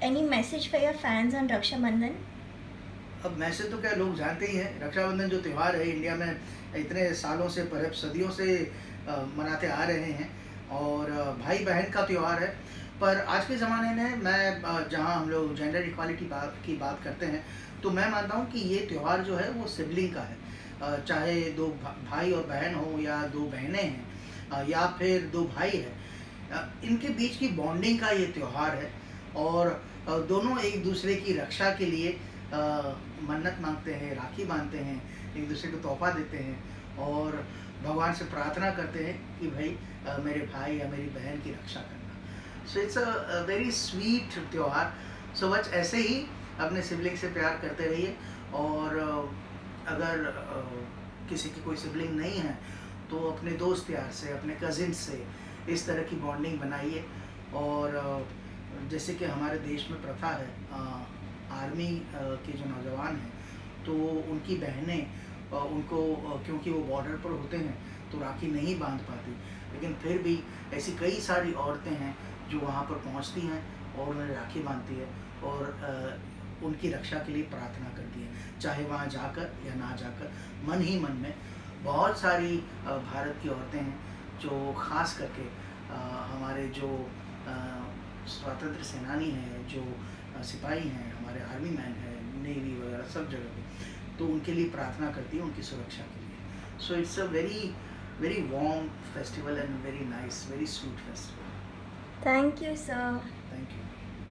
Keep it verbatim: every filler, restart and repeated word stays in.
any message for your fans on Raksha Bandhan? अब message तो क्या लोग जानते ही हैं। रक्षाबंधन जो त्यौहार है इंडिया में इतने सालों से पर सदियों से मनाते आ रहे हैं और भाई बहन का त्यौहार है। पर आज के ज़माने में मैं जहां हम लोग जेंडर इक्वालिटी बात की बात करते हैं तो मैं मानता हूं कि ये त्यौहार जो है वो सिबलिंग का है। चाहे दो भाई और बहन हो या दो बहनें हैं या फिर दो भाई हैं, इनके बीच की बॉन्डिंग का ये त्यौहार है और दोनों एक दूसरे की रक्षा के लिए आ, मन्नत मांगते हैं, राखी बांधते हैं, एक दूसरे को तोहफा देते हैं और भगवान से प्रार्थना करते हैं कि भाई आ, मेरे भाई या मेरी बहन की रक्षा करना। So it's a very sweet त्यौहार। सो बस ऐसे ही अपने सिबलिंग से प्यार करते रहिए और आ, अगर आ, किसी की कोई सिबलिंग नहीं है तो अपने दोस्त यार से, अपने कजिन से इस तरह की बॉन्डिंग बनाइए। और आ, जैसे कि हमारे देश में प्रथा है, आ, आर्मी के जो नौजवान हैं तो उनकी बहनें उनको, क्योंकि वो बॉर्डर पर होते हैं तो राखी नहीं बांध पाती, लेकिन फिर भी ऐसी कई सारी औरतें हैं जो वहाँ पर पहुँचती हैं और उन्हें राखी बांधती है और उनकी रक्षा के लिए प्रार्थना करती है, चाहे वहाँ जाकर या ना जाकर। मन ही मन में बहुत सारी भारत की औरतें हैं जो ख़ास करके हमारे जो स्वतंत्र सेनानी हैं, जो सिपाही हैं, हमारे आर्मी मैन हैं, नेवी वगैरह सब जगह पे, तो उनके लिए प्रार्थना करती है, उनकी सुरक्षा के लिए। So it's a very very warm festival and very nice, very sweet festival. Thank you sir.